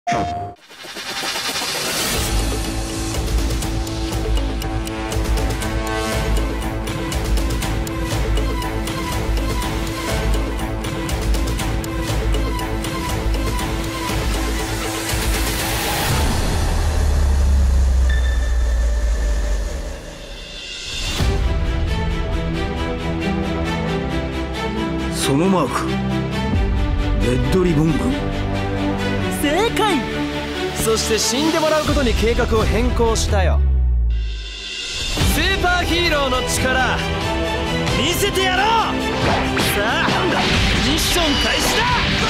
そのマーク、レッドリボン軍。 正解。そして死んでもらうことに計画を変更したよ。スーパーヒーローの力見せてやろう。さあミッション開始だ。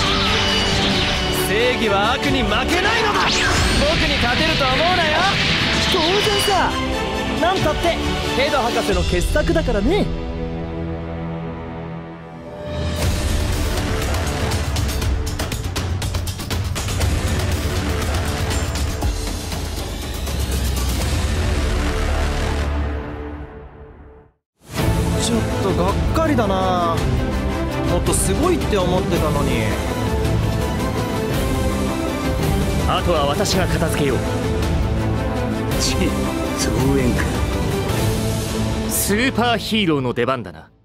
正義は悪に負けないのだ。僕に勝てると思うなよ。当然さ。なんたってヘド博士の傑作だからね。ちょっとがっかりだな。もっとすごいって思ってたのに。 あとは私が片付けよう。 造園か。 スーパーヒーローの出番だな。